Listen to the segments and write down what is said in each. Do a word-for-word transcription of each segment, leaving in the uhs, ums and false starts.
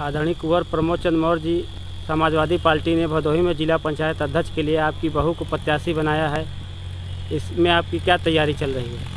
आदरणीय कुंवर प्रमोद चंद्र मौर्य जी, समाजवादी पार्टी ने भदोही में जिला पंचायत अध्यक्ष के लिए आपकी बहू को प्रत्याशी बनाया है। इसमें आपकी क्या तैयारी चल रही है?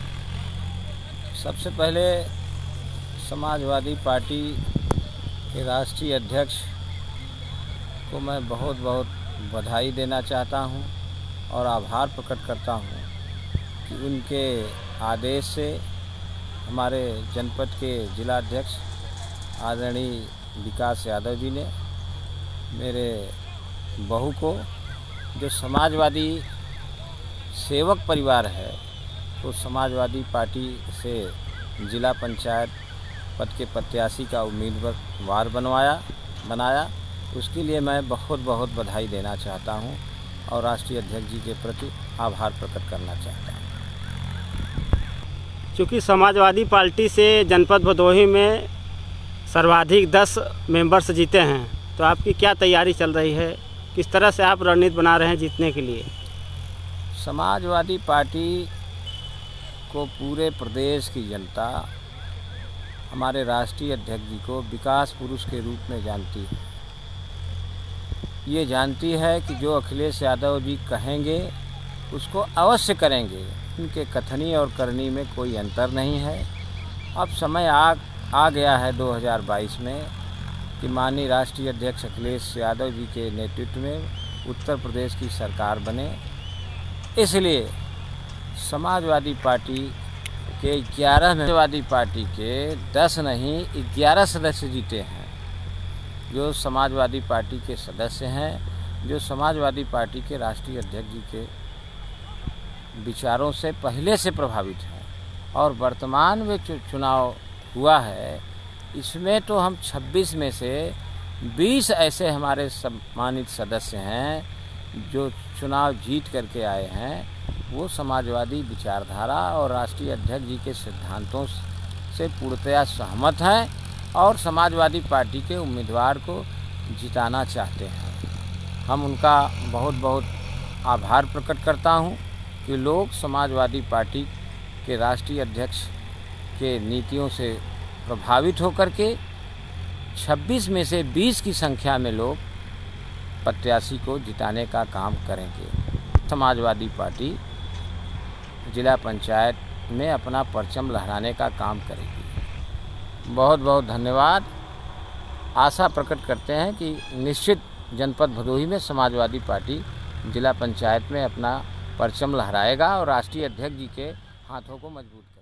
सबसे पहले समाजवादी पार्टी के राष्ट्रीय अध्यक्ष को मैं बहुत बहुत बधाई देना चाहता हूं और आभार प्रकट करता हूं कि उनके आदेश से हमारे जनपद के जिला अध्यक्ष आदरणीय विकास यादव जी ने मेरे बहू को, जो समाजवादी सेवक परिवार है, तो समाजवादी पार्टी से जिला पंचायत पद के प्रत्याशी का उम्मीदवार बनवाया बनाया उसके लिए मैं बहुत बहुत बधाई देना चाहता हूं और राष्ट्रीय अध्यक्ष जी के प्रति आभार प्रकट करना चाहता हूं। चूँकि समाजवादी पार्टी से जनपद भदोही में सर्वाधिक दस मेंबर्स जीते हैं, तो आपकी क्या तैयारी चल रही है? किस तरह से आप रणनीति बना रहे हैं जीतने के लिए? समाजवादी पार्टी को पूरे प्रदेश की जनता हमारे राष्ट्रीय अध्यक्ष जी को विकास पुरुष के रूप में जानती है। ये जानती है कि जो अखिलेश यादव जी कहेंगे उसको अवश्य करेंगे। उनके कथनी और करनी में कोई अंतर नहीं है। अब समय आ आ गया है दो हज़ार बाईस में कि माननीय राष्ट्रीय अध्यक्ष अखिलेश यादव जी के नेतृत्व में उत्तर प्रदेश की सरकार बने। इसलिए समाजवादी पार्टी के ग्यारह समाजवादी पार्टी के दस नहीं ग्यारह सदस्य जीते हैं, जो समाजवादी पार्टी के सदस्य हैं, जो समाजवादी पार्टी के राष्ट्रीय अध्यक्ष जी के विचारों से पहले से प्रभावित हैं। और वर्तमान में जो चुनाव हुआ है, इसमें तो हम छब्बीस में से बीस ऐसे हमारे सम्मानित सदस्य हैं जो चुनाव जीत करके आए हैं। वो समाजवादी विचारधारा और राष्ट्रीय अध्यक्ष जी के सिद्धांतों से पूर्णतया सहमत हैं और समाजवादी पार्टी के उम्मीदवार को जिताना चाहते हैं। हम उनका बहुत बहुत आभार प्रकट करता हूं कि लोग समाजवादी पार्टी के राष्ट्रीय अध्यक्ष के नीतियों से प्रभावित होकर के छब्बीस में से बीस की संख्या में लोग प्रत्याशी को जिताने का काम करेंगे। समाजवादी पार्टी जिला पंचायत में अपना परचम लहराने का काम करेगी। बहुत बहुत धन्यवाद। आशा प्रकट करते हैं कि निश्चित जनपद भदोही में समाजवादी पार्टी जिला पंचायत में अपना परचम लहराएगा और राष्ट्रीय अध्यक्ष जी के हाथों को मजबूत करेगा।